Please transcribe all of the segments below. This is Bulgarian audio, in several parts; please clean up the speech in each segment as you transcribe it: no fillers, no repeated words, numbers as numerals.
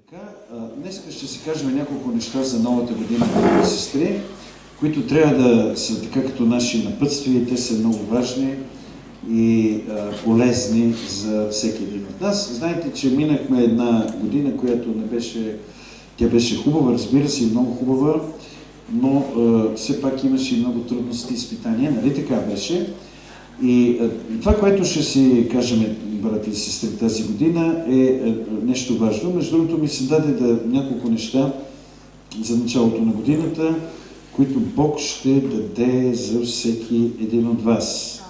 Днес ще си кажем няколко неща за новата година, брати и сестри, които трябва да са така като наши напътствия и те са много важни и полезни за всеки един от нас. Знаете, че минахме една година, която тя беше хубава, разбира се, и много хубава, но все пак имаше и много трудности и изпитания, нали така беше? И това, което ще си кажем, брати и сестри, тази година е нещо важно. Между другото ми се даде няколко неща за началото на годината, които Бог ще даде за всеки един от вас.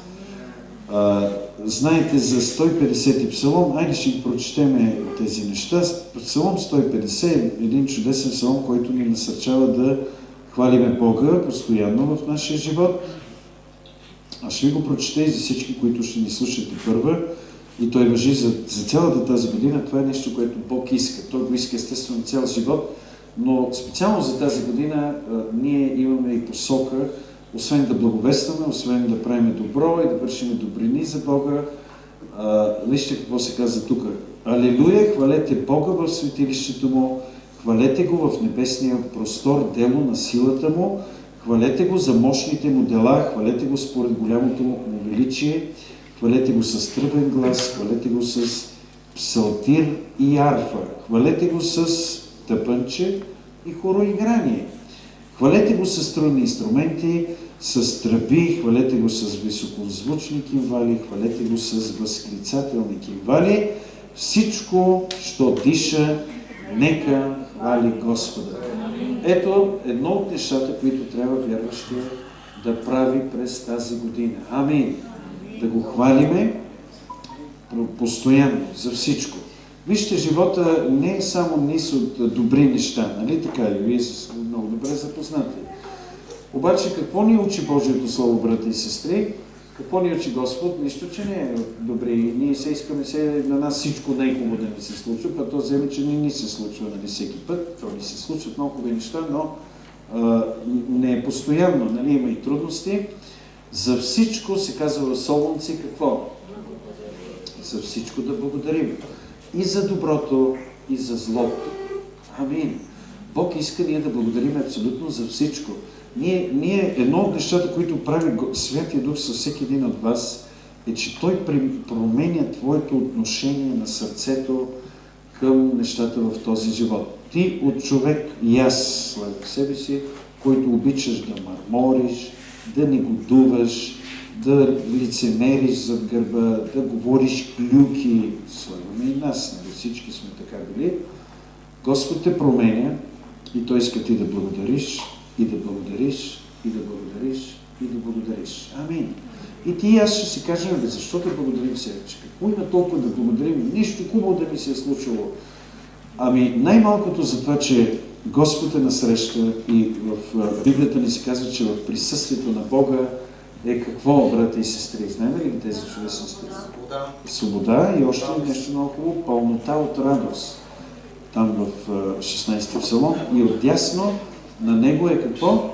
Знаете за 150 псалом, айде ще ги прочетем тези неща. Псалом 150 е един чудесен псалом, който ни насърчава да хвалиме Бога постоянно в нашия живот. Аз ще ви го прочета и за всички, които ще ни слушате първа. И той важи за цялата тази година. Това е нещо, което Бог иска. Той го иска естествено цял живот, но специално за тази година ние имаме и посока, освен да благовестваме, освен да правим добро и да вършим добрини за Бога. Вижте какво се казва тук. Алелуя, хвалете Бога в светилището Му, хвалете Го в небесния простор, дело на силата Му, хвалете Го за мощните Му дела, хвалете Го според голямото Му величие, хвалете Го с тръбен глас, хвалете Го с псалтир и арфа, хвалете Го с тъпънче и хороиграние. Хвалете Го с струнни инструменти, с тръби, хвалете Го с високозвучни кимвали, хвалете Го с възклицателни кимвали. Всичко, що диша, нека хвали Господа. Ето едно от нещата, които трябва вярващия да прави през тази година. Амин. Да го хвалиме постоянно, за всичко. Вижте, живота не е само низ от добри неща, нали така? И вие сте много добре запознати. Обаче какво ни учи Божието Слово, брати и сестри? Какво ни учи Господ? Нищо, че не е добре. Ние се искаме на нас всичко най-хубаво да ни се случва, а то вземе, че не ни се случва нали, всеки път. То ни се случват много хубави неща, но не е постоянно. Нали? Има и трудности. За всичко се казва в Солунци какво? За всичко да благодарим. И за доброто, и за злото. Амин. Бог иска ние да благодарим абсолютно за всичко. Ние едно от нещата, които прави Святия Дух със всеки един от вас, е, че Той променя твоето отношение на сърцето към нещата в този живот. Ти от човек и аз след себе си, който обичаш да мърмориш, да негодуваш, да лицемериш зад гърба, да говориш клюки, слагаме и нас, нали всички сме така били. Господ те променя и Той иска ти да благодариш, и да благодариш, и да благодариш, и да благодариш. Амин. И ти и аз ще си кажем, защо да благодарим себе? Какво има толкова да благодарим? Нищо хубаво да ми се е случило. Ами най-малкото за това, че Господ е насреща и в Библията ни се казва, че в присъствието на Бога е какво, брати и сестри? Знаете ли тези чудесни стихи? Свобода и още нещо много хубаво, пълнота от радост. Там в 16 псалом. И отдясно на него е какво?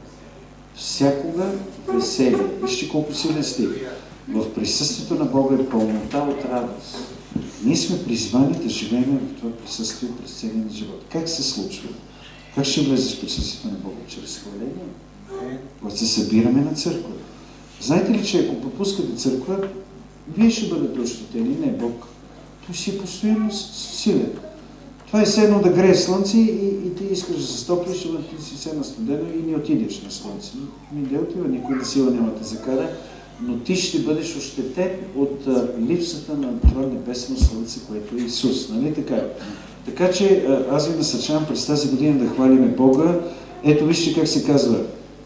Всякога веселие. Вижте колко силен стих. В присъствието на Бога е пълнота от радост. Ние сме призвани да живеем в това присъствие през целия живот. Как се случва? Как ще влезе в присъствието на Бога? Чрез хваление? Когато се събираме на църква. Знаете ли, че ако пропускате църква, вие ще бъдете ощетени, не Бог. Той си е постоянно силен. Това е все едно да грее слънце и ти искаш да се стоплиш, но ти си все на студено и не отидеш на слънце. Не отива, никой на сила няма да закара, но ти ще бъдеш ощетен от липсата на това небесно слънце, което е Исус. Нали така? Така че аз ви насърчавам през тази година да хвалиме Бога. Ето вижте как се казва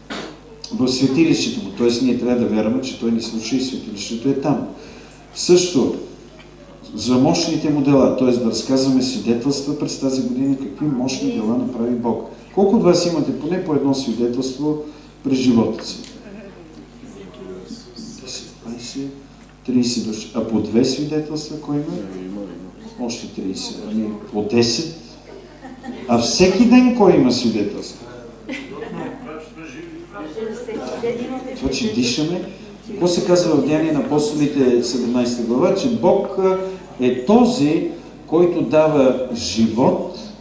в светилището му. Т.е. ние трябва да вярваме, че Той ни случи и светилището е там. Също за мощните му дела, т.е. да разказваме свидетелства през тази година, какви мощни дела направи Бог. Колко от вас имате поне по едно свидетелство през живота си? 10, 20, 30 души. А по 2 свидетелства кой има? Още 30. Ами по 10. А всеки ден кой има свидетелство? Това, че дишаме. Какво се казва в Деяния на апостолите 17 глава? Че Бог е този, който дава живот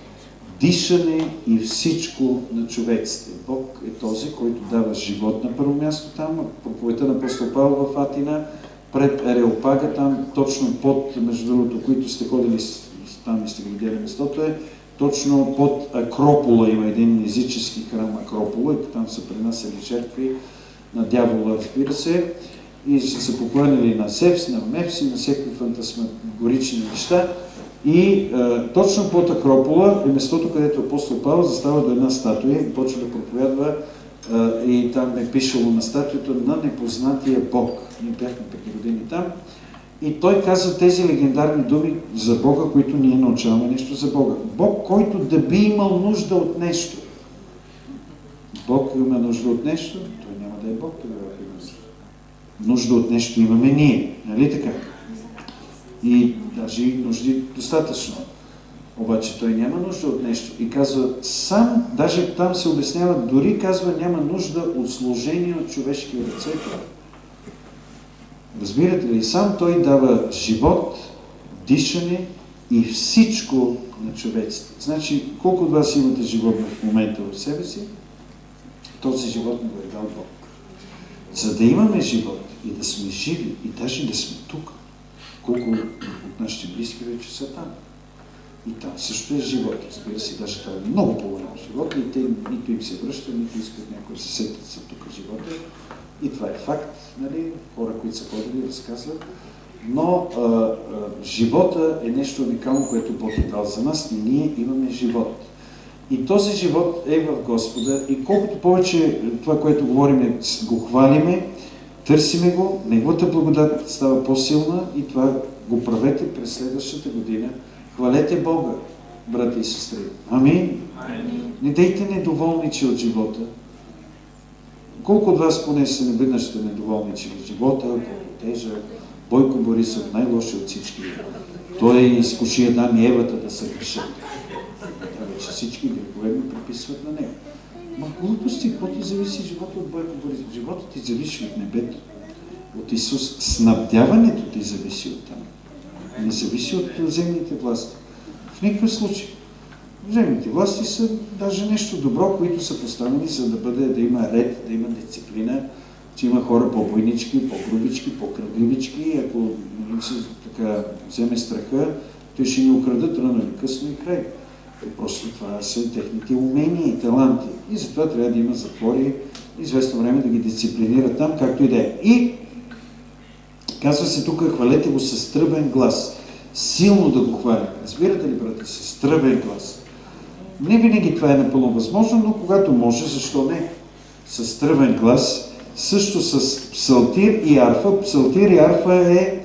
дишане и всичко на човеците. Бог е този, който дава живот на първо място там. Проповедта на апостол Павел в Атина, пред Ареопага, там точно под, между другото, които сте ходили там и сте гледали местото е, точно под Акропола има един езически храм Акропола, и там са принасяли жертви на дявола, разбира се, и са се покланяли на Зевс, на Мефс и на всеки фантасмагорични неща. И точно под Акропола е местото, където апостол Павел застава до една статуя и почва да проповядва, и там е пишело на статуята на непознатия Бог. Ние бяхме преди години там. И той казва тези легендарни думи за Бога, които ние научаваме нещо за Бога. Бог, който да би имал нужда от нещо. Бог има нужда от нещо, той няма да е Бог, тогава има нужда. Нужда от нещо имаме ние, нали така? И даже и нужди достатъчно. Обаче той няма нужда от нещо. И казва сам, даже там се обяснява, дори казва няма нужда от служение от човешки ръце. Разбирате ли? Сам той дава живот, дишане и всичко на човеците. Значи, колко от вас имате живот в момента в себе си, този живот не го е дал Бог. За да имаме живот и да сме живи, и даже да сме тук, колко от нашите близки вече са там. И там също е живот. Разбира се, даже това е много по-голям живот и те нито им се връщат, нито искат някой да се сетят за тук живота. И това е факт, нали? Хора, които са ходили, разказват. Но живота е нещо уникално, което Бог е дал за нас и ние имаме живот. И този живот е в Господа и колкото повече това, което говорим, го хвалиме, търсиме го, Неговата благодат става по-силна и това го правете през следващата година. Хвалете Бога, брати и сестри. Амин. Не дейте недоволничи от живота. Колко от вас поне са неведнъж сте недоволничи от живота, по-тежък, Бойко Борисов, най-лоши от всички. Той изкуши Адам и Евата да се грешат. Вече всички грехове ми приписват на него. Ма глупости, какво ти зависи живота от Бойко Борисов? Живота ти зависи от небето, от Исус. Снабдяването ти зависи от там. Не зависи от земните власти. В никакъв случай. Земните власти са даже нещо добро, които са поставени, за да бъде, да има ред, да има дисциплина, че има хора по-бойнички, по-грубички, по-кръгливички. Ако им се така вземе страха, те ще ни украдат рано или късно и край. Просто това са техните умения и таланти. И затова трябва да има затвори, известно време да ги дисциплинират там, както и да е. И казва се тук, хвалете го с тръбен глас. Силно да го хвалим. Разбирате ли, брати, с тръбен глас? Не винаги това е напълно възможно, но когато може, защо не? С тръбен глас, също с псалтир и арфа. Псалтир и арфа е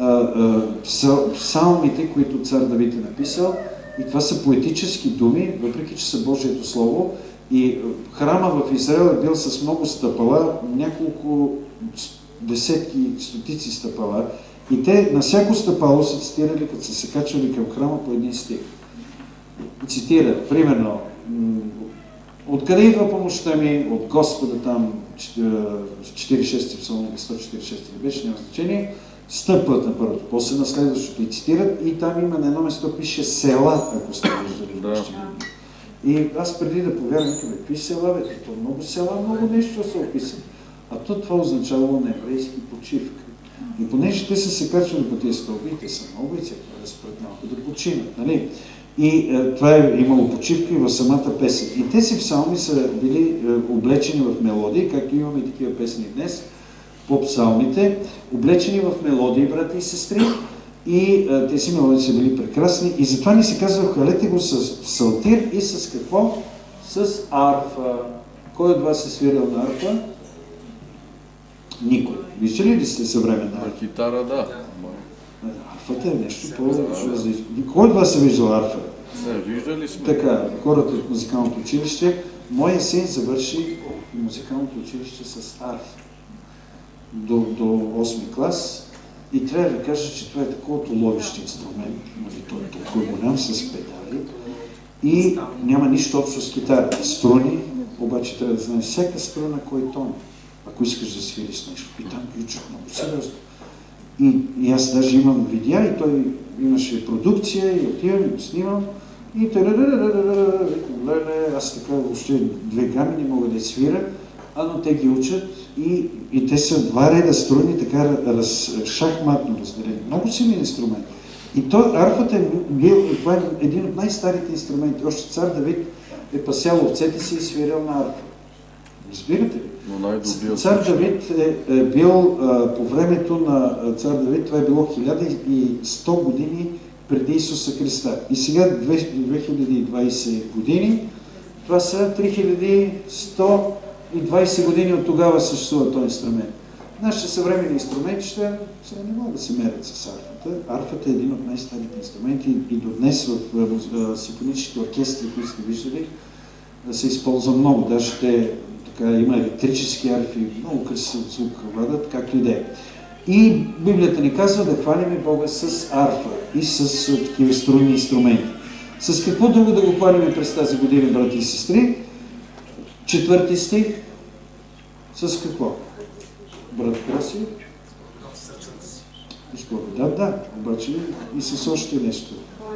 псалмите, които цар Давид е написал. И това са поетически думи, въпреки че са Божието Слово. И храма в Израел е бил с много стъпала, няколко десетки, стотици стъпала. И те на всяко стъпало са цитирали, като са се качвали към храма по един стих. Цитират, примерно, откъде идва помощта ми? От Господа там, 46-ти псалом, 146-ти беше, няма значение, стъпват на първото, после на следващото и цитират и там има на едно место пише села, ако сте виждали. Да. И аз преди да повярвам, какви села, бе, то много села, много нещо са описани. А то това означавало на еврейски почивка. И понеже те са се качвали по тези стълби, те са много и трябва да спрат малко да починат, нали? И това е имало почивка и в самата песен. И тези псалми са били облечени в мелодии, както имаме и такива песни днес, по псалмите, облечени в мелодии, брати и сестри, и тези мелодии са били прекрасни. И затова ни се казва, хвалете го с псалтир и с какво? С арфа. Кой от вас е свирил на арфа? Никой. Виждали ли сте съвременна арфа? Китара, да. Арфата е нещо по-различно. Кой от вас е виждал арфа? Не, виждали сме. Така, хората от музикалното училище. Моя син завърши музикалното училище с арфа до 8 клас и трябва да кажа, че това е такова ловещ инструмент, нали, той е толкова голям с педали и няма нищо общо с китара. Струни, обаче трябва да знаеш всяка струна кой тон, ако искаш да свириш нещо. И там ключат много сериозно. И аз даже имам видеа и той имаше продукция и отивам и го снимам. И аз така въобще 2 гами не мога да свира, но те ги учат и те са 2 реда струни, така шахматно разделени. Много силен инструмент. И арфата това е един от най-старите инструменти. Още цар Давид е пасял овцете си и свирял на арфа. Разбирате ли? Цар Давид е бил по времето на цар Давид, това е било 1100 години преди Исуса Христа. И сега 2020 години, това са 3120 години от тогава съществува този инструмент. Нашите съвременни инструменти сега не могат да се мерят с арфата. Арфата е един от най-старите инструменти и до днес в симфоничните оркестри, които сте виждали, се използва много. Даже има електрически арфи, много красив звук владат, както и да е. И Библията ни казва да хвалим Бога с арфа и с такива струнни инструменти. С какво друго да го хвалим през тази година, брати и сестри? 4 стих. С какво? Брат Краси? Да, обаче и с още нещо.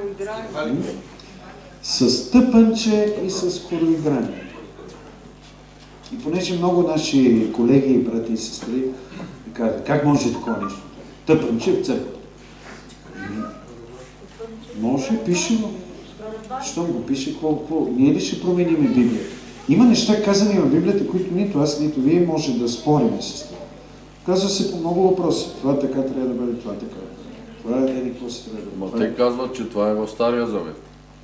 С тъпънче и с хороиграние. И понеже много наши колеги, брати и сестри казват, как може такова нещо? Тъпънче в църквата. Може, пише го. Щом го пише, какво? Ние ли ще променим Библията? Има неща казани в Библията, които нито аз, нито вие може да спорим с това. Казва се по много въпроси. Това така трябва да бъде, това така. Това е какво се трябва да бъде. Те казват, че това е в Стария Завет.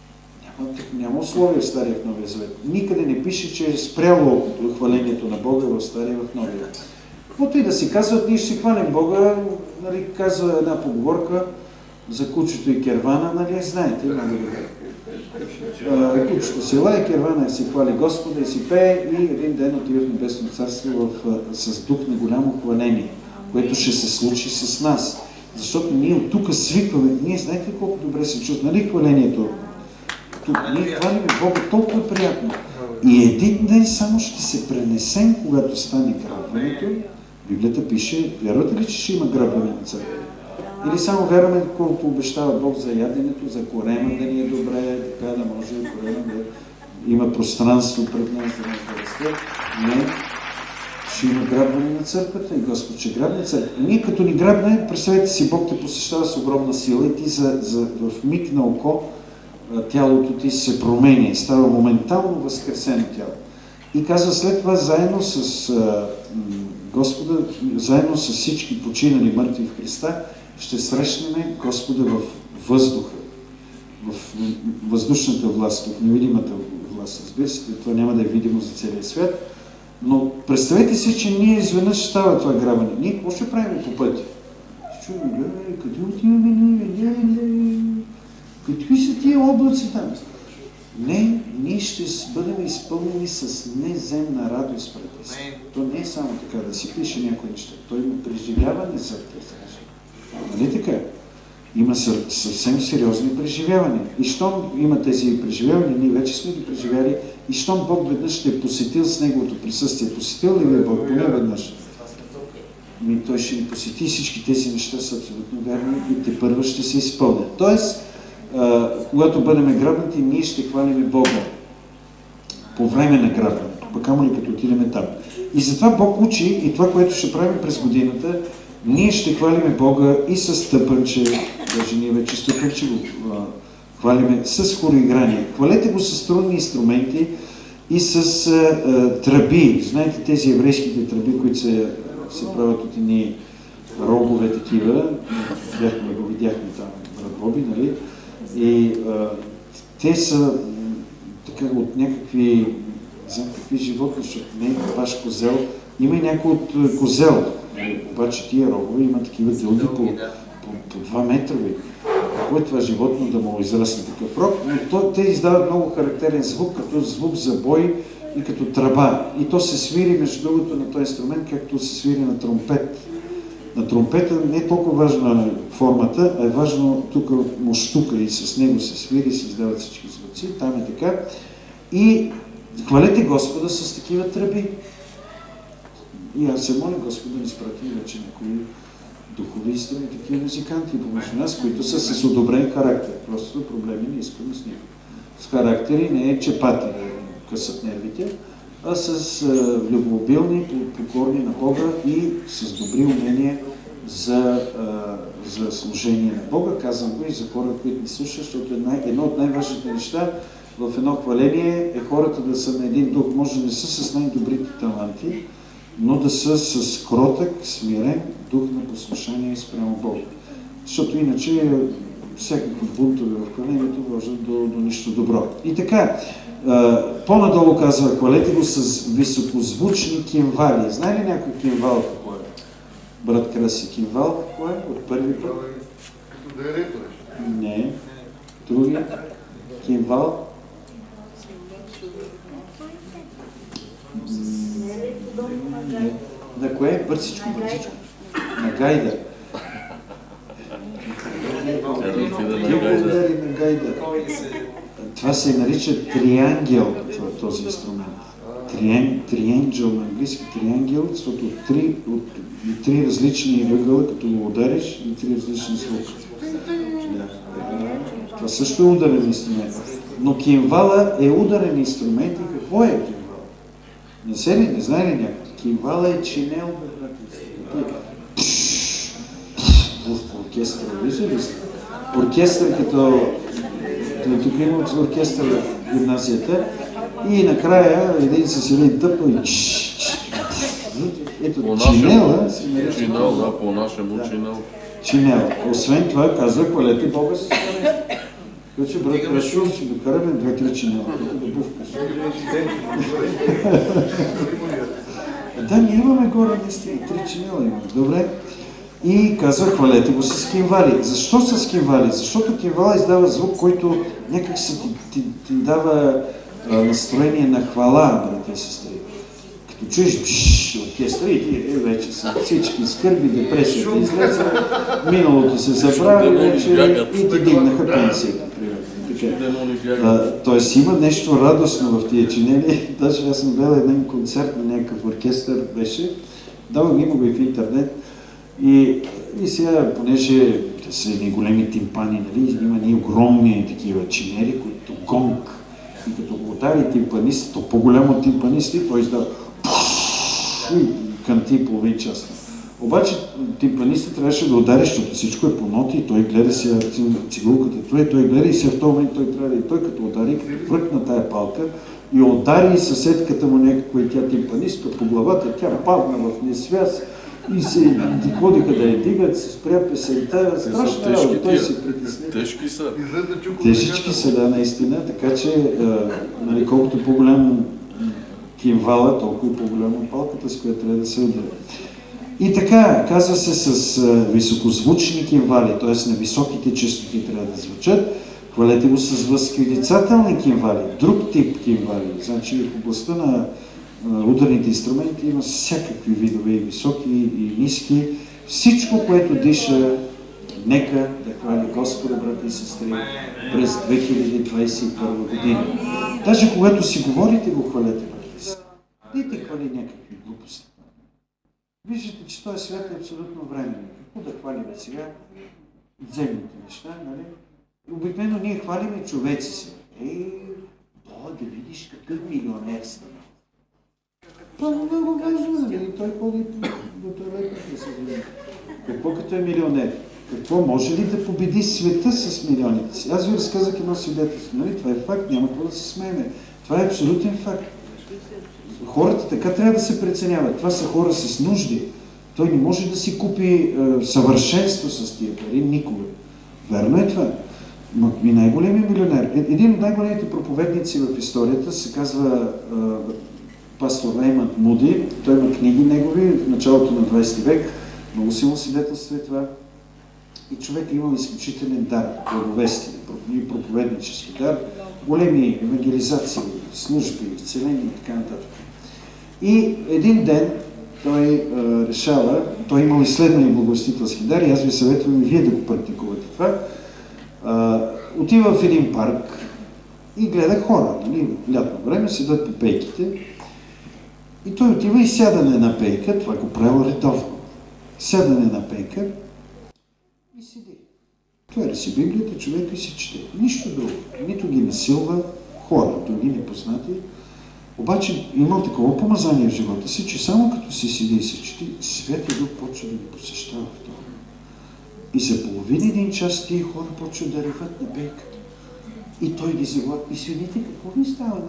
Няма условия в Стария и в Новия Завет. Никъде не пише, че е спряло хвалението на Бога в Стария и в Новия. Каквото и да си казват, ние ще хвалим Бога, нали, казва една поговорка за кучето и кервана, нали, знаете, много добре. Кучето си лае, кервана си хвали Господа и си пее и един ден отива в Небесно царство с дух на голямо хваление, което ще се случи с нас. Защото ние от тук свикваме, ние знаете колко добре се чувства, нали хвалението? Ние хвалим Бога толкова приятно. И един ден само ще се пренесем, когато стане грабването. Библията пише, вярвате ли, че ще има грабване на църква? Или само вярваме, колко обещава Бог за яденето, за корема да ни е добре, така да може корема да има пространство пред нас, да нас да расте? Не. Ще има грабване на църквата и Господ ще грабне църквата. Ние като ни грабне, представете си, Бог те посещава с огромна сила и ти в миг на око тялото ти се променя, става моментално възкресено тяло. И казва след това, заедно с Господа, заедно с всички починали мъртви в Христа, ще срещнем Господа в въздуха, в въздушната власт, в невидимата власт. Разбира се, това няма да е видимо за целия свят, но представете си, че ние изведнъж става това грабване. Ние какво ще правим по пътя? Ще чуем, къде отиваме ние? Какви са тия облаци там? Не, ние ще бъдем изпълнени с неземна радост пред нас. То не е само така да си пише някои неща. Той има преживяване за тези неща. Нали така? Има съвсем сериозни преживявания. И щом има тези преживявания, ние вече сме ги преживяли, и щом Бог веднъж ще е посетил с Неговото присъствие. Посетил ли ви Бог поне веднъж? Той ще ни посети, всички тези неща са абсолютно верни и тепърва ще се изпълнят. Тоест, когато бъдем грабнати, ние ще хвалим Бога по време на грабването, пък ама ли като отидем там. И затова Бог учи и това, което ще правим през годината, ние ще хвалим Бога и с тъпънче, даже ние вече с тъпънче го хвалиме, с хороиграние. Хвалете го с струнни инструменти и с тръби. Знаете тези еврейските тръби, които се правят от едни рогове такива, го видяхме там, брат Боби, нали? И те са така от някакви, знам какви животни, защото не е баш козел, има и някой от козел, обаче тия рогове има такива дълги по 2 метра. Какво е това животно да му израсне такъв рог? Но те издават много характерен звук, като звук за бой и като тръба. И то се свири, между другото, на този инструмент, както се свири на тромпет. На тромпета не е толкова важна формата, а е важно тук муштука и с него се свири, се издават всички звуци, там е така. И хвалете Господа с такива тръби. И аз се моля Господа да ни изпрати вече някои духови истини, такива музиканти помежду нас, които са с одобрен характер. Просто проблеми не искаме с него. характери, не е чепати да късат нервите, а с любвеобилни, покорни на Бога и с добри умения за служение на Бога. Казвам го и за хора, които ни слушат, защото едно от най-важните неща в едно хваление е хората да са на един дух. Може да не са с най-добрите таланти, но да са с кротък, смирен дух на послушание спрямо Бога. Защото иначе всякакви бунтове в хвалението водят до нищо добро. И така, по-надолу казва, хвалете го с високозвучни кимвали. Знае ли някой кимвал какво е? Брат Краси, кимвал какво е? От първи път? Като да е рето нещо. Не. Други? Кимвал? На кое? Бързичко, бързичко. На гайда. На гайда. Това се нарича триангел, този инструмент. Триангел на английски, триангел, защото от три различни въгъла, като го удариш, и три различни звука. Това също е ударен инструмент. Но кимвала е ударен инструмент и какво е кимвала? Не знае ли някой? Кимвала е чинел, в оркестър, вижда ли сте? Оркестър като тук има оркестър в гимназията и накрая един с един тъпо и ето чинела се нарича. Чинел, да, по-нашему чинел. Чинел. Освен това казва, хвалете Бога с това. Така че, брат Крашо, ще докараме 2-3 чинела. Да бувкаш. Да, ние имаме горе наистина 3 чинела имаме. Добре. И казва, хвалете го с кимвали. Защо с кимвали? Защото кимвала издава звук, който някак се ти дава настроение на хвала, брати и сестри. Като чуеш оркестър и ти вече са всички скърби, депресията излезе, миналото се забрави вече и ти дигнаха пенсията. Тоест има нещо радостно в тия чинели. Даже аз съм гледал един концерт на някакъв оркестър беше, дава има го и в интернет. И сега, понеже са едни големи тимпани, нали, има ни огромни такива чинери, които гонг. И като го удари тимпанист, то по-голямо от тимпанисти, той издава канти половин час. Обаче тимпанистът трябваше да удари, защото всичко е по ноти и той гледа сега цигулката, той гледа и сега в този момент той трябва да и той като удари, като връкна тая палка и удари съседката му някаква и тя тимпанистка по главата, тя падна в несвяз и се ходиха да я дигат, се спря песента, страшна работа, той се притесне. Тежки са. Тежички са, да, наистина, така че нали, колкото по-голям кимвала, толкова и по-голяма палката, с която трябва да се удари. И така, казва се с високозвучни кимвали, т.е. на високите честоти трябва да звучат. Хвалете го с възклицателни кимвали, друг тип кимвали. Значи в областта на ударните инструменти има всякакви видове, и високи, и ниски. Всичко, което диша, нека да хвали Господа, брати и сестри, през 2021 година. Даже когато си говорите, го хвалете, брати и сестри. Дайте хвали някакви глупости. Виждате, че този свят е абсолютно временен. Какво да хвалим сега? Земните неща, нали? Обикновено ние хвалиме човеци си. Да видиш какъв милионер става. Това е много важно, нали? Той ходи до туалетната да се гледа. Какво като е милионер? Какво може ли да победи света с милионите си? Аз ви разказах едно свидетелство, нали? Това е факт, няма какво да се смееме. Това е абсолютен факт. Хората така трябва да се преценяват. Това са хора с нужди. Той не може да си купи съвършенство с тия пари никога. Верно е това. Но и най-големият милионер. Един от най-големите проповедници в историята се казва пастор Реймънд Муди. Той има книги негови в началото на 20 век. Много силно свидетелство е това. И човек имал изключителен дар, благовестие, и проповеднически дар, големи евангелизации, служби, изцеления и така нататък. И един ден той решава, той имал изследване и благовестителски дар и аз ви съветвам и вие да го практикувате това. Отива в един парк и гледа хора, нали, лятно време, седат по пейките и той отива и сядане на пейка, това го правил редовно. Сядане на пейка и седи. Отваря си Библията, човек и си чете. Нищо друго. Нито ги насилва хора, други непознати. Обаче имал такова помазание в живота си, че само като се седи и се чети, Святия Дух почва да ги посещава в това. И за половин един час тия хора почват да реват на бейката. И той ги заглава. И свидите, какво ви става?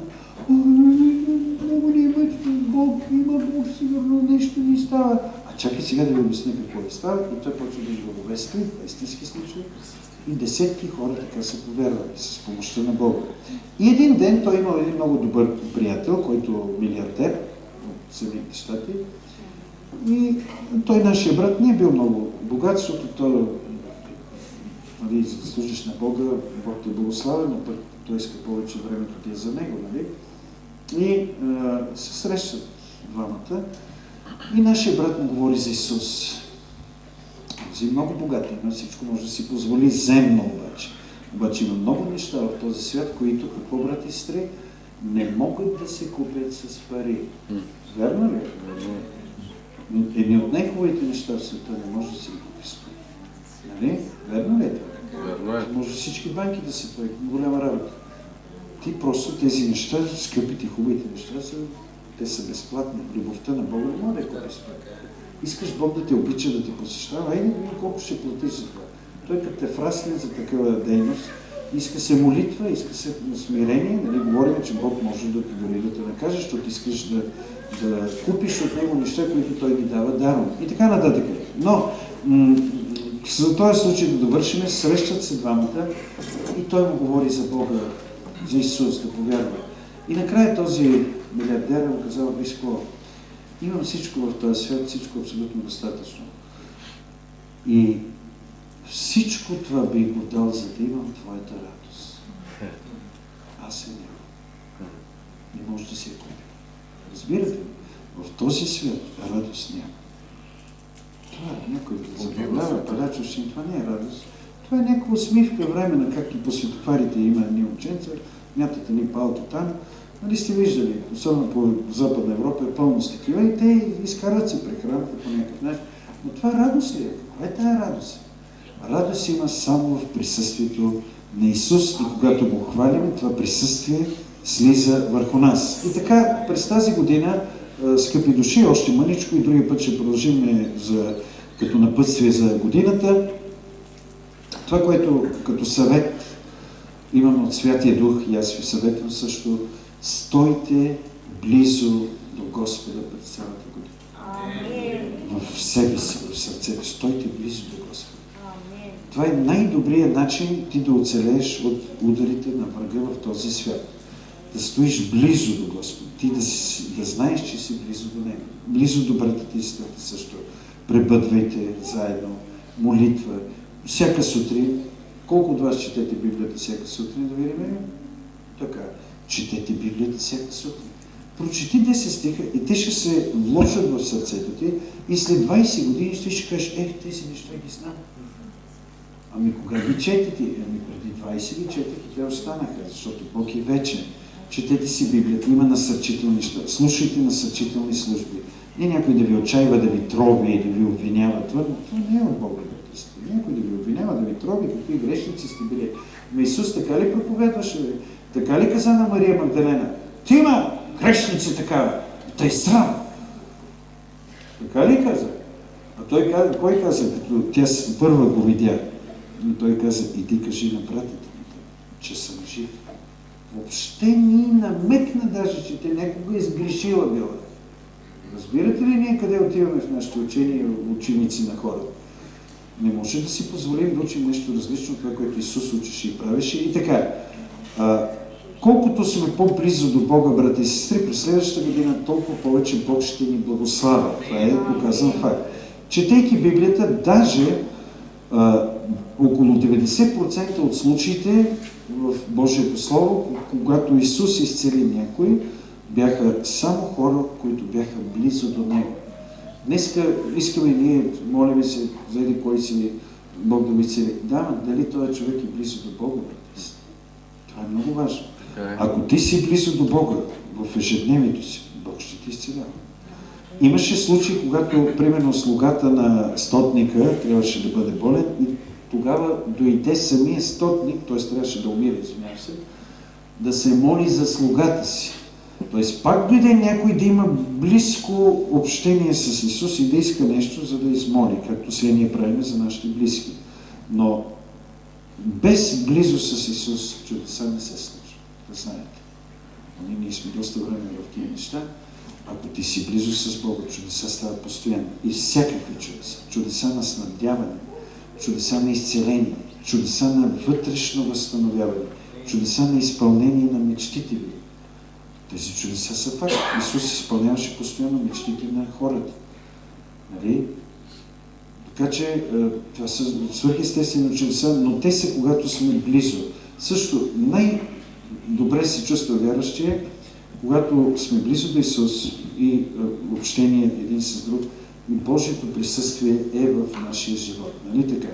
Много ни има Бог, има Бог, сигурно нещо ни става. А чакай сега да ви обясня какво ви става. И той почва да ги благовества, истински случай. И десетки хора така са повярвали с помощта на Бога. И един ден той имал един много добър приятел, който е милиардер от Съединените щати. И той, нашия брат, не е бил много богат, защото той, нали, служиш на Бога, Бог те благославя, но пък той иска повече времето ти е за него, нали? И се срещат двамата. И нашия брат му говори за Исус. Този много богат, има всичко, може да си позволи земно обаче. Обаче има много неща в този свят, които, какво, брати и сестри, не могат да се купят с пари. Верно ли? Едни от най-хубавите неща в света не може да се купи с пари. Нали? Верно ли е това? Верно е. Може всички банки да се правят. Голяма работа. Ти просто тези неща, скъпите, хубавите неща, те са безплатни. Любовта на Бога не може да я купи с пари. Искаш Бог да те обича, да те посещава, айде да видим колко ще платиш за това. Той като те фрасне за такава дейност, иска се молитва, иска се смирение, нали, говорим, че Бог може да те дори да те накаже, защото искаш да купиш от него неща, които той ги дава даром. И така нататък. Но, за този случай да довършим, срещат се двамата и той му говори за Бога, за Исус, да повярва. И накрая този милиардер му казал, виж какво, имам всичко в този свят, всичко абсолютно достатъчно. И всичко това би го дал, за да имам твоята радост. Аз я нямам. Не може да се я купи. Разбирате ли? В този свят радост няма. Това е някой да забавлява, парачовщин, това не е радост. Това е някаква усмивка времена, както по светофарите има едни ученца, мятат едни палки там. Нали сте виждали, особено по Западна Европа е пълно с такива и те изкарват се прехраната по някакъв начин. Но това радост ли е? Каква е тая радост? Радост има само в присъствието на Исус и когато го хвалим, това присъствие слиза върху нас. И така, през тази година, скъпи души, още мъничко и другия път ще продължим като напътствие за годината. Това, което като съвет имам от Святия Дух и аз ви съветвам също, стойте близо до Господа през цялата година. В себе си, в сърцето. Стойте близо до Господа. Това е най-добрият начин ти да оцелееш от ударите на врага в този свят. Да стоиш близо до Господа. Ти да знаеш, че си близо до Него. Близо до братите и сестрите също. Пребъдвайте заедно. Молитва. Всяка сутрин. Колко от вас четете Библията всяка сутрин, да видим? Така. Четете Библията всяка сутрин. Прочети 10 стиха и те ще се вложат в сърцето ти и след 20 години ще кажеш, тези неща ги знам. Ами кога ги четете? Ами преди 20 ги четете и те останаха, защото Бог е вечен. Четете си Библията, има насърчителни неща. Слушайте насърчителни служби. Не някой да ви отчаива, да ви троби и да ви обвинява. Това не е от Бога. Някой да ви обвинява, да ви троби, какви грешници сте били. Но Исус така ли проповядваше? Така ли каза на Мария Магдалена? Ти има грешници такава. Тъй срам. Така ли каза? А той каза, кой каза, като тя първа го видя? Но той каза, иди кажи на братите ми, че съм жив. Въобще ни намекна даже, че те някога изгрешила била. Разбирате ли ние къде отиваме в нашите учения, ученици на хората? Не може да си позволим да учим нещо различно от това, което Исус учеше и правеше. И така, колкото сме по-близо до Бога, брати и сестри, през следващата година толкова повече Бог ще ни благославя. Това е доказан факт. Четейки Библията, даже около 90% от случаите в Божието Слово, когато Исус изцели някой, бяха само хора, които бяха близо до Него. Днеска искаме ние, молим се, за един кой си Бог да ви цели. Да, дали този човек е близо до Бога, брати? Това е много важно. Ако ти си близо до Бога в ежедневието си, Бог ще ти изцелява. Имаше случаи, когато, примерно, слугата на стотника трябваше да бъде болен и тогава дойде самия стотник, т.е. трябваше да умира, извинявам се, да се моли за слугата си. Т.е. пак дойде някой да има близко общение с Исус и да иска нещо, за да измоли, както сега ние правим за нашите близки. Но без близо с Исус чудеса не се случва. Да знаете. Ние сме доста време в тия неща. Ако ти си близо с Бога, чудеса стават постоянно. И всякакви чудеса. Чудеса на снабдяване, чудеса на изцеление, чудеса на вътрешно възстановяване, чудеса на изпълнение на мечтите ви. Тези чудеса са факт. Исус изпълняваше постоянно мечтите на хората. Нали? Така че това са свръхестествени чудеса, но те са когато сме близо. Също най-добре се чувства вярващия, когато сме близо до Исус и общение един с друг, и Божието присъствие е в нашия живот. Нали така?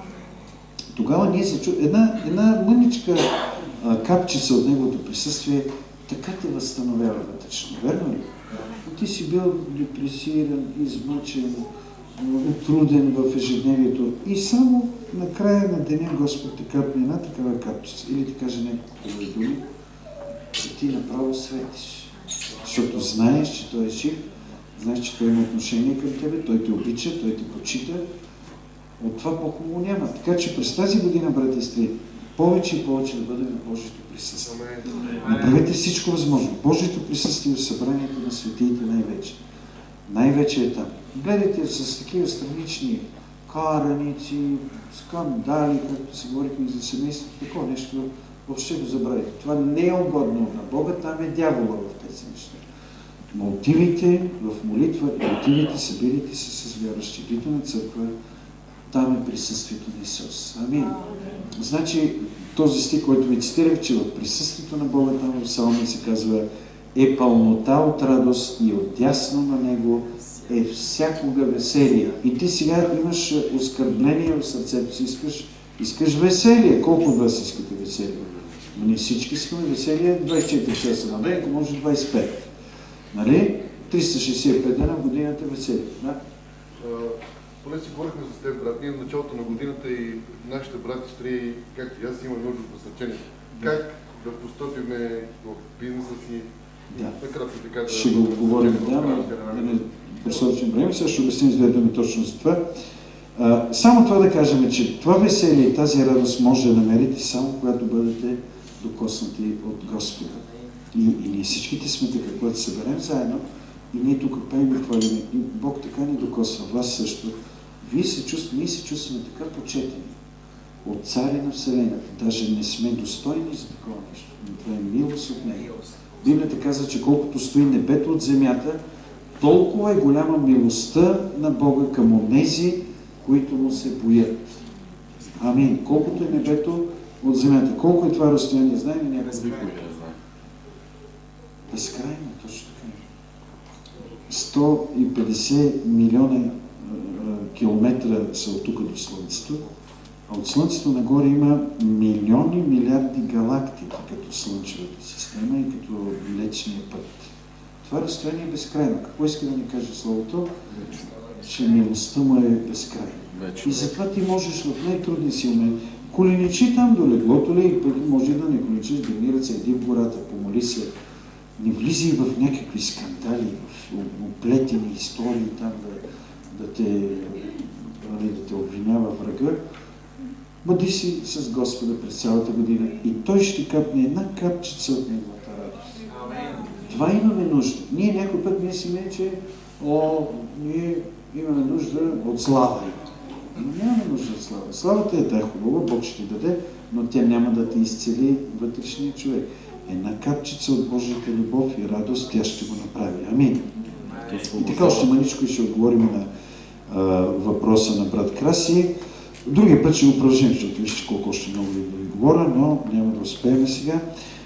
Тогава ние се чувстваме една мъничка капчица от Неговото присъствие така те възстановява вътрешно. Верно ли? Ти си бил депресиран, измъчен, отруден в ежедневието и само на края на деня Господ те капне една такава капчица или ти каже няколко думи, че ти направо светиш. Защото знаеш, че Той е жив, знаеш, че Той има отношение към тебе, Той те обича, Той те почита. От това по-хубаво няма. Така че през тази година, брати и сестри, повече и повече да бъдем на Божието присъствие. Направете всичко възможно. Божието присъствие в събранието на светиите най-вече. Най-вече е там. Гледайте с такива странични караници, скандали, както се говорихме за семейството, такова нещо, въобще го забравите. Това не е угодно на Бога, там е дявола в тези неща. Но отивайте в молитва и отивайте, събирайте се с вярващи. Идите на църква, там е присъствието на Исус. Амин. Значи, този стих, който ви цитирах, че в присъствието на Бога, там в Псалма се казва, е пълнота от радост и отдясно на Него е всякога веселие. И ти сега имаш оскърбление в сърцето си, искаш веселие. Колко от вас искате веселие? Но ние всички искаме веселие 24 часа на ден, ако може 25. Нали? 365 дена в годината веселие. Да? Поне си говорихме с теб, брат. Ние в началото на годината и нашите брати, сестри, както и аз, имаме нужда от насърчение. Как да постъпиме в бизнеса си? Да. Накратко така да... Ще го говорим, да не просрочим време. Сега ще обясним с две думи точно за това. Само това да кажем, че това веселие и тази радост може да намерите само когато бъдете докоснати от Господа. И ние всичките сме така, когато се съберем заедно, и ние тук пеем и хвалим. И Бог така ни докосва, вас също. Ние се чувстваме така почетени от царя на Вселената. Даже не сме достойни за такова нещо. Но това е милост от Него. Библията казва, че колкото стои небето от земята, толкова е голяма милостта на Бога към онези, които му се боят. Амин. Колкото е небето от земята. Колко е това разстояние? Знаем ли някакво? Безкрайно, точно така. 150 милиона километра са от тук до Слънцето, а от Слънцето нагоре има милиони, милиарди галактики, като Слънчевата система и като Млечния път. Това разстояние е безкрайно. Какво иска да ни каже Словото? Че милостта му е безкрайна. И затова ти можеш в най-трудни си момент, коленичи там до леглото ли, може да не коленичиш, да ни ръце, иди в гората, помоли се. Не влизай в някакви скандали, в оплетени истории, там да те обвинява врага. Бъди си с Господа през цялата година и Той ще капне една капчица от Неговата радост. Това имаме нужда. Ние някой път мислиме, че ние имаме нужда от слава. Но нямаме нужда от слава. Славата е хубава, Бог ще ти даде, но тя няма да те изцели вътрешния човек. Една капчица от Божията любов и радост, тя ще го направи. Амин. И така още маничко и ще отговорим на въпроса на брат Краси. Другия път ще го продължим, защото вижте колко още много ви говоря, но няма да успеем сега.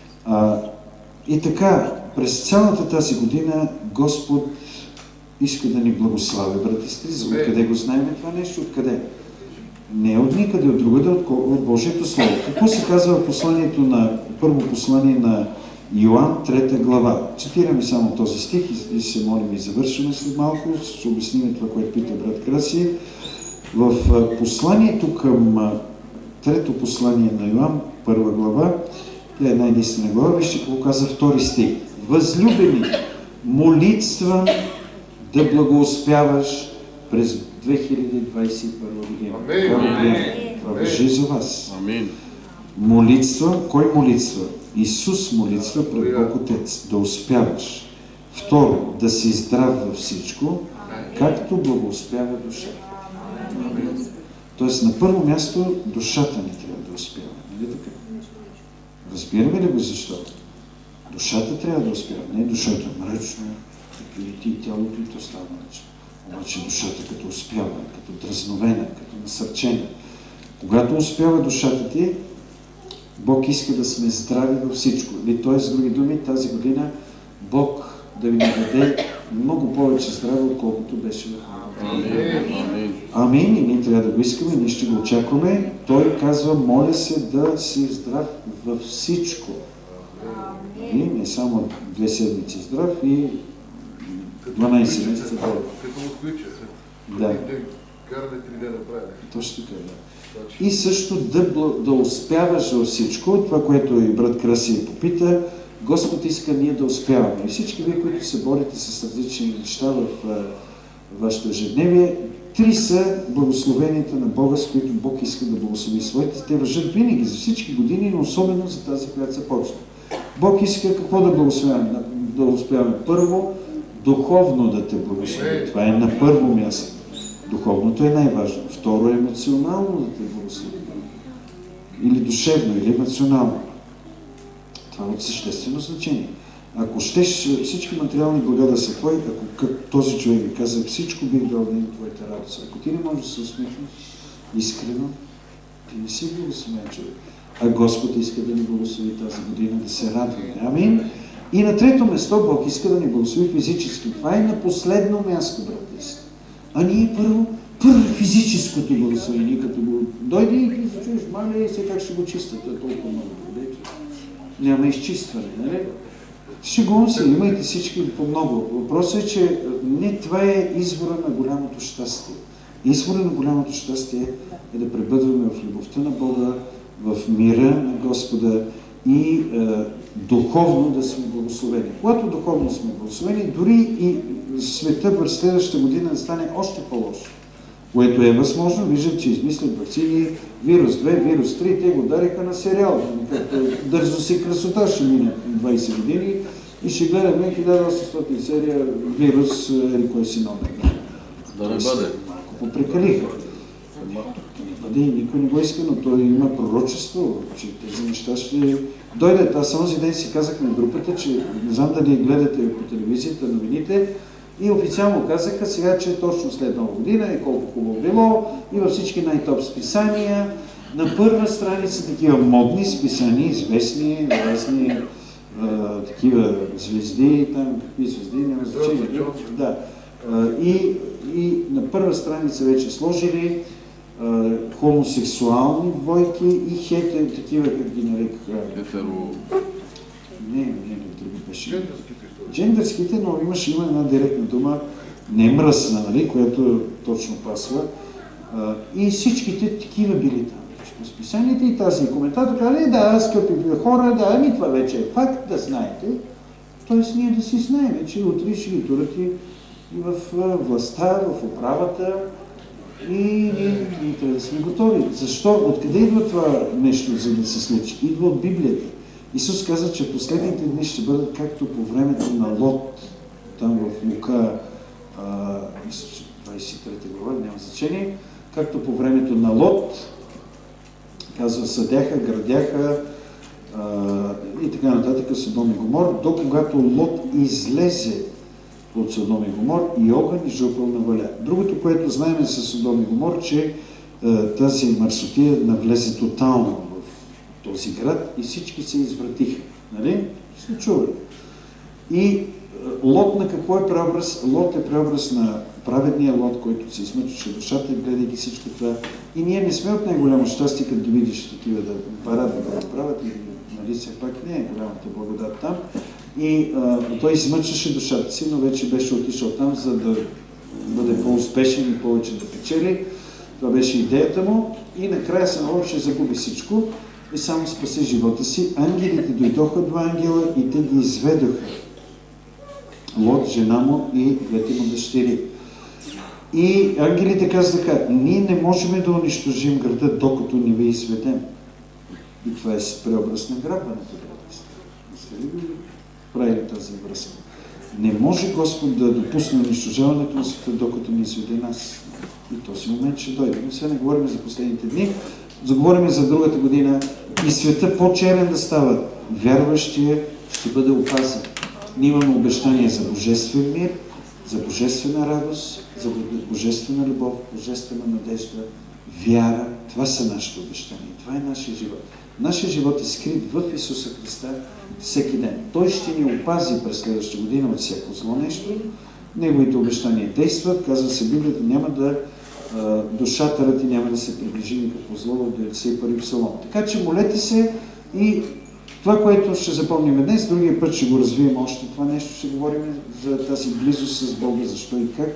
И така, през цялата тази година Господ иска да ни благослави, брати и сестри. Откъде го знаем това нещо? Откъде? Не от никъде, от другаде, от Божието Слово. Какво се казва в посланието първо послание на Йоан, 3 глава? Цитираме само този стих и се молим и завършваме след малко. Ще обясним това, което пита брат Краси. В посланието към трето послание на Йоан, 1 глава, тя е една единствена глава, вижте какво каза 2 стих. Възлюбени, молитвам да благоуспяваш през 2021 година. Това важи за вас. Амин. Молитва, кой молитва? Исус молитва пред Бог Отец, да успяваш. Второ, да си здрав във всичко, както благоуспява душата. Тоест, на първо място, душата ни трябва да успява. Нали така? Разбираме ли го защо? Душата трябва да успява. Не душата мръчно, като лети и тялото, и то става мръчно. Обаче душата като успява, като дразновена, като насърчена. Когато успява душата ти, Бог иска да сме здрави във всичко. Т.е. с други думи, тази година Бог да ви даде много повече здраве, отколкото беше в Амин. Амин. И ние трябва да го искаме, ние ще го очакваме. Той казва, моля се да си здрав във всичко. И не само 2 седмици здрав и 12 месеца долу. Като му включа. Да. Караме 3 дена правя. Точно така, да. И също да успяваш във всичко, това, което и брат Краси попита, Господ иска ние да успяваме. И всички вие, които се борите с различни неща в вашето ежедневие, 3 са благословенията на Бога, с които Бог иска да благослови своите. Те важат винаги за всички години, но особено за тази, която започва. Бог иска какво да благословяваме? Да успяваме. Първо, духовно да те благослови. Това е на първо място. Духовното е най-важно. Второ, емоционално да те благослови. Или душевно, или емоционално. Това е от съществено значение. Ако щеш всички материални блага да са твои, ако този човек ви каза, всичко бих дал да има твоята радост. Ако ти не можеш да се усмихнеш искрено, ти не си благословен човек. А Господ иска да ни благослови тази година, да се радваме. Амин. И на трето место Бог иска да ни благослови физически. Това е на последно място, брат. А ние първо физическото благословение, като го дойде и ти се чуеш, маля и се как ще го чистят, толкова много добре. Няма изчистване, нали? Шегувам се, имайте всички по много. Въпросът е, че не това е извора на голямото щастие. Извора на голямото щастие е да пребъдваме в любовта на Бога, в мира на Господа и духовно да сме благословени. Когато духовно сме благословени, дори и света през следващата година да стане още по-лошо. Което е възможно, виждам, че измислят вакцини, вирус 2, вирус 3, те го дариха на сериал. Дързо си красота ще мине 20 години и ще гледаме 1800 серия вирус или кой си номер. Да не бъде. Малко попрекалиха. Никой не го иска, но той има пророчество, че тези неща ще дойдат. Аз онзи ден си казах на групата, че не знам дали гледате по телевизията новините, и официално казаха сега, че точно след Нова година е колко хубаво било и във всички най-топ списания. На първа страница такива модни списания, известни, разни такива звезди, там какви звезди, няма значение. Да. И на първа страница вече сложили хомосексуални двойки и такива, как ги нарекаха. Не, други беше. Джендърските, но има една директна дума, не мръсна, нали, която точно пасва. И всичките такива били там. По списаните и тази коментатор казали, да, скъпи хора, да, ами това вече е факт, да знаете. Тоест ние да си знаем, че утре ще ги турат и в властта, в управата и ние трябва да сме готови. Защо? Откъде идва това нещо, за да се случи? Идва от Библията. Исус каза, че последните дни ще бъдат както по времето на Лот, там в Лука 23 глава, няма значение, както по времето на Лот, казва, съдяха, градяха и така нататък Содом и Гомор, до когато Лот излезе от Содом и Гомор и огън и жупел наваля. Другото, което знаем с Содом и Гомор, че тази мърсотия навлезе тотално в този град и всички се извратиха. Нали? Сте чували. И Лот на какво е преобраз? Лот е преобраз на праведния Лот, който се измъчваше душата, гледайки всичко това. И ние не сме от най-голямо щастие, като видиш такива да парат да го направят, и нали все пак не е голямата благодат там. И той измъчваше душата си, но вече беше отишъл там, за да бъде по-успешен и повече да печели. Това беше идеята му и накрая се наложи, че загуби всичко и само спаси живота си. Ангелите дойдоха, два ангела, и те ги изведоха. Лот, жена му и двете му дъщери. И ангелите казаха: ние не можем да унищожим града, докато не ви изведем. И това е преобраз на грабването. Сте ли правили тази връзка? Не може Господ да допусне унищожаването на света, докато ни изведе нас. И този момент ще дойде. Но сега не говорим за последните дни, заговорим за другата година и света по-черен да става. Вярващия ще бъде опазен. Ние имаме обещание за божествен мир, за божествена радост, за божествена любов, божествена надежда, вяра. Това са нашите обещания. Това е нашия живот. Нашия живот е скрит в Исуса Христа всеки ден. Той ще ни опази през следващата година от всяко зло нещо. Неговите обещания действат. Казва се Библията, няма да до шатъра ти няма да се приближи никакво зло от 91 псалом. Така че молете се и това, което ще запомним днес, другия път ще го развием още това нещо, ще говорим за тази близост с Бога, защо и как.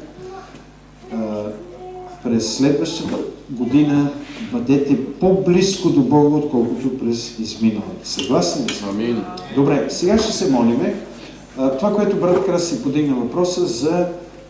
През следващата година бъдете по-близко до Бога, отколкото през изминалата. Съгласни ли сме? Амин. Добре, сега ще се молиме. Това, което брат Крас си подигна въпроса за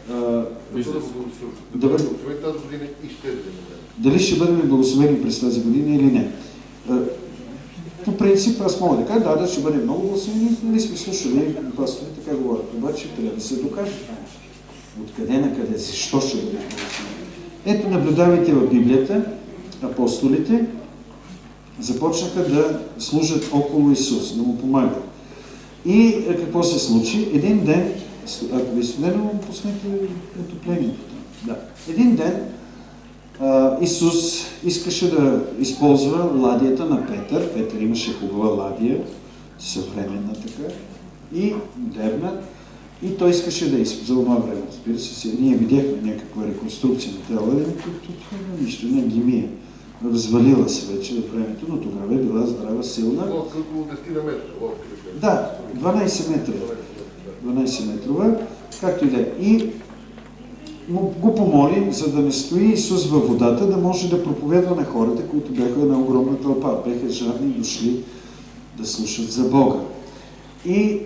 Да бъдем благословени тази година и ще бъдем. дали ще бъдем благословени през тази година или не. По принцип, аз мога да кажа, да, ще бъдем много благословени, нали сме слушали пастори, така говорят, обаче трябва да се докаже. Откъде на къде, защо ще бъдем благословени? Ето, наблюдавайте в Библията, апостолите започнаха да служат около Исус, да му помагат. И какво се случи? Един ден, ако ви студено, пуснете отоплението. Да. Един ден Исус искаше да използва ладията на Петър. Петър имаше хубава ладия, съвременна така, и модерна. И той искаше да използва за това време. Разбира се, ние видяхме някаква реконструкция на тази ладия, това е нищо, не гимия. Развалила се вече във времето, но тогава е била здрава, силна. Лодка около 10 метра. Да, 12 метра. 12 метрова, както и да е. И го помоли, за да не стои Исус във водата, да може да проповядва на хората, които бяха на огромна тълпа. Бяха жадни и дошли да слушат за Бога. И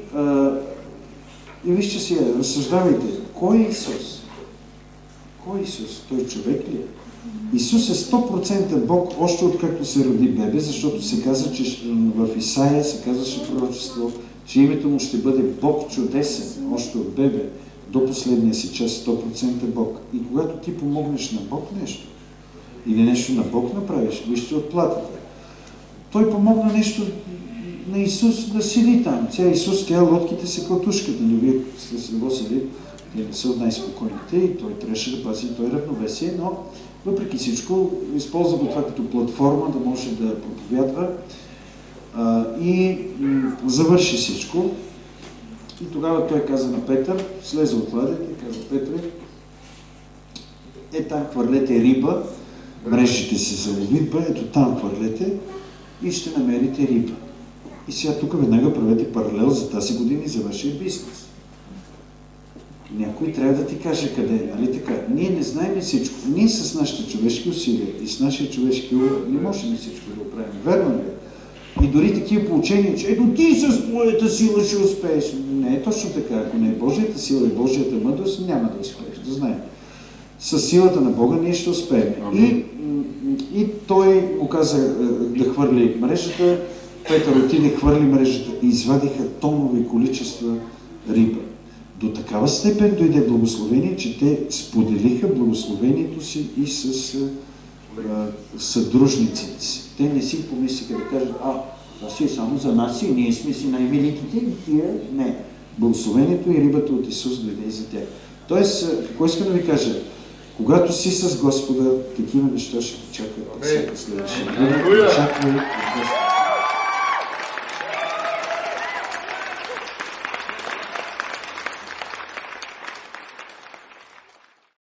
вижте сега, разсъждавайте, кой е Исус? Кой е Исус? Той човек ли е? Исус е 100% Бог, още откакто се роди бебе, защото се казва, че в Исаия се казваше пророчество, че името му ще бъде Бог чудесен, още от бебе, до последния си час 100% Бог. И когато ти помогнеш на Бог нещо, или нещо на Бог направиш, вижте от платата. Той помогна нещо на Исус да седи там. Сега Исус, тя лодките се клатушката, но вие сте се седи, те не са от най-спокойните и той трябваше да пази той равновесие, но въпреки всичко използва го това като платформа да може да проповядва и завърши всичко. И тогава той каза на Петър, слезе от ладата и каза: Петре, там хвърлете риба, мрежите си за ловитба, ето там хвърлете и ще намерите риба. И сега тук веднага правете паралел за тази година и за вашия бизнес. Някой трябва да ти каже къде е, нали така? Ние не знаем всичко. Ние с нашите човешки усилия и с нашия човешки ум не можем всичко да оправим. Верно ли? И дори такива получения, че ето ти с твоята сила ще успееш. Не е точно така. Ако не е Божията сила и Божията мъдрост, няма да успееш, да знаем. С силата на Бога ние ще успеем. И той му каза да хвърли мрежата. Петър отиде, хвърли мрежата и извадиха тонове количества риба. До такава степен дойде благословение, че те споделиха благословението си и с съдружниците си. Те не си помислиха да кажат: това си е само за нас и ние сме си най-великите, тия не. Благословението и рибата от Исус дойде и за тях. Тоест, какво иска да ви кажа? Когато си с Господа, такива неща ще ти чакат всяка следваща. Чакай от Господа.